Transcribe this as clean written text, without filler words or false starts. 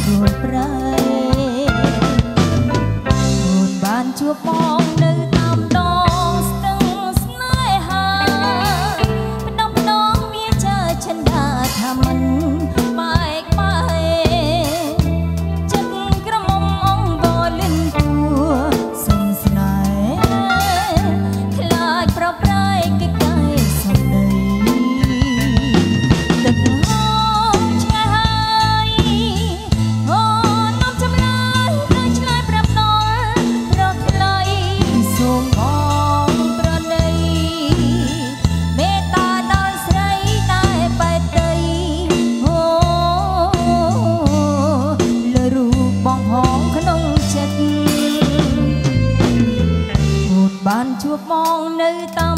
រួចប្រែអូនបានជួបមកនៅតាមដងស្ទឹងស្នេហាផ្ដំដងវាចាឆន្ទាថាមិនបែកបែកចិត្តក្រមុំអងបលិនគួសុំស្នេហ៍ខ្លាចប្រប្រែកកិច្ចកាយសំដីទឹកហូរឆ្ងាយហើយអូននាំចម្លើយដូចឆ្លើយប្រាប់ដល់ប្រថ្លៃសូមបងប្រណីមេត្តាដល់ស្រីតែបែកដីអូលើរូបបងហងក្នុងចិត្តអូនបានជួបបងនៅតាម